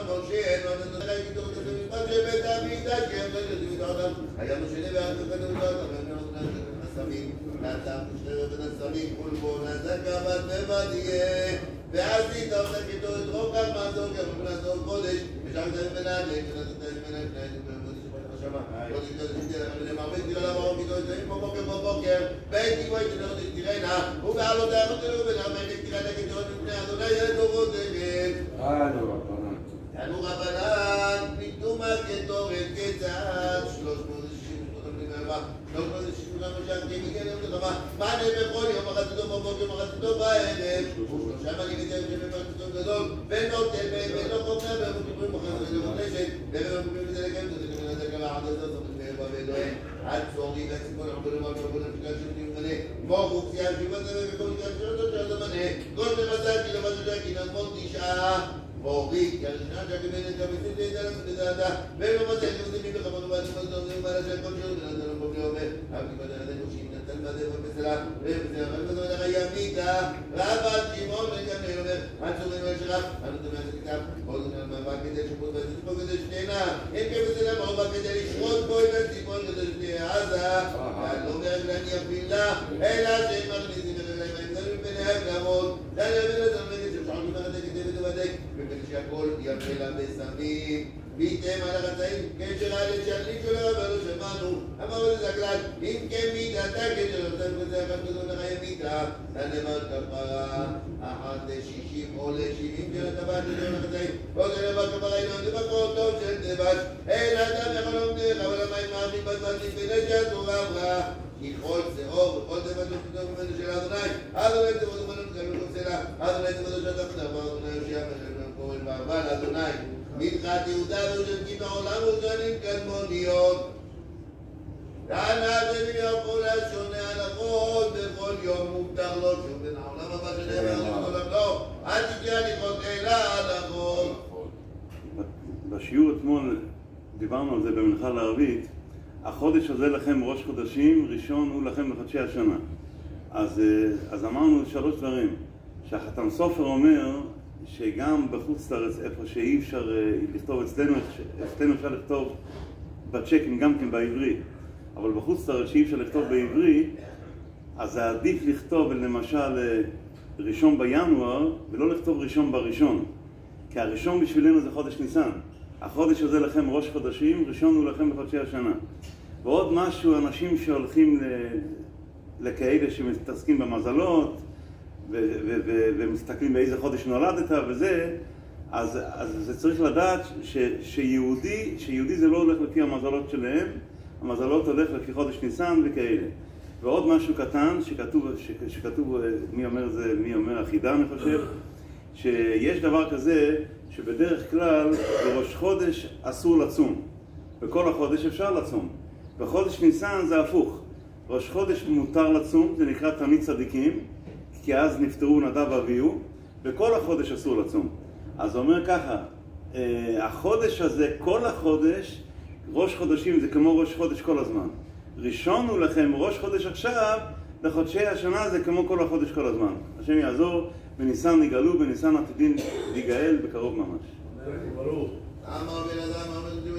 משה, שבית המקדש, היה משה לבד וכתוב הסמים, נעתה משטרת בין הסמים, כולבו נעזקה בת בבדיה, ועשית אותה כתוב את רוב כך מעזור, כמובן לעזור קודש, ושארת בנעלי, ונעשית בנעלי, קודש שתהיה לך בני מרבית, תראה לברום, כתוב את בבוקר בבוקר, בית תקבוי תנאות תראינה, ובעלותה אמותינו ונעמדת תראינה כתוב לפני אדוני ידורות דגל. תנו רבנן, פתאומה כתורת כצעד, 365 כמגנם כתומה, מענה בכל יום, מחציתו בבוקר, מחציתו בערב, ושלושה מנהיגים שבמחציתו גדול, ונוטל בהם, ולא חופנה בהם, וכיבורים מחציתו לבונשת, ובמקרים בזה לקיים, זה קרה עד הזה, זאת אומרת, ואלוהים, עד צורי, והציפון, אנחנו בלומר, ובולם פקד שבטים מנה, מורוך, סייב, שיבת נבא, וכל מקרה שלו מנה, כל מבצע, כי לבצע, כי נמות 9 מוריד, כי הראשונה שהקבלת כמסית לידע לדעתה, ואין לו מצא, כמסים בכבוד ובעדים מזדורדים, בעלה של כל שירות, ונתן לו בוקר אומר, אבל כבוד הנתנו שאם נתן בעדיו בפסלה, ובסדר, אבל כבוד הנתן ימיתה, רבת שמעון וגמל אומר, עצורים ולשרף, אנו תמיד סכיתם, עוד נאמר כדי שפות ועשית פה כדי שתהנה, אין כבסלה מרובה כדי לשרות בו את הציפון כדי שתהיה עזה, לא ברגלן יפילה, אלא שהם מכניסים ברגליים האמצעים ביניהם לעמוד, שהכל יפלה בסמים, ויתם על הרצאים, קשר על שחלישו לרבנו שמענו, אמרו לזה הכלל, אם כן מידתה, קשר לרצאים וזה אחד כזאת לחיים מיתה, נאמר כפרה, 1 ל-60 או ל-70 של הטבעת של הרצאים, ועוד נאמר כפרה אינם דבקות טוב של דבש, אין אדם יכול לומדך, אבל המים מאחים בזמן לפני שהתורה עברה, ככל שאור וכל דבש לפתור ממנו של אדוני, אדוני תבודו מנו תקלו כבסלה, אדוני תבודו שאתה חדפה, אדוני יושיע אבל אדוני, מלכת יהודה ושלקים העולם ושנים קדמוניות טענה ומיוחו לשונה הלכות בכל יום מותר לו שוב בין העולם הבא שנאמר לכל לא אל תקרא לכות אלא הלכות. בשיעור אתמול דיברנו על זה במנחה לערבית. החודש הזה לכם ראש חודשים, ראשון הוא לכם לחודשי השנה. אז אמרנו 3 דברים. שהחתם סופר אומר שגם בחוץ לארץ, איפה שאי אפשר לכתוב אצלנו אפשר לכתוב בצ'קים גם כן בעברית, אבל בחוץ לארץ שאי אפשר לכתוב בעברית, אז זה עדיף לכתוב למשל 1 בינואר ולא לכתוב 1 בראשון, כי הראשון בשבילנו זה חודש ניסן. החודש הזה לכם ראש חודשים, ראשון הוא לכם בחודשי השנה. ועוד משהו, אנשים שהולכים לכאלה שמתעסקים במזלות ומסתכלים באיזה חודש נולדת וזה, אז זה צריך לדעת שיהודי זה לא הולך לפי המזלות שלהם, המזלות הולך לפי חודש ניסן וכאלה. ועוד משהו קטן שכתוב, מי אומר החידה אני חושב, שיש דבר כזה שבדרך כלל בראש חודש אסור לצום, בכל החודש אפשר לצום. בחודש ניסן זה הפוך, ראש חודש מותר לצום, זה נקרא תמיד צדיקים, כי אז נפטרו נדב ואביהו, וכל החודש אסור לצום. אז הוא אומר ככה, החודש הזה, כל החודש, ראש חודשים זה כמו ראש חודש כל הזמן. ראשון הוא לכם ראש חודש עכשיו, לחודשי השנה זה כמו כל החודש כל הזמן. השם יעזור, בניסן נגאלו, בניסן עתידין להיגאל בקרוב ממש. אמר בן אדם, אמר בן אדם,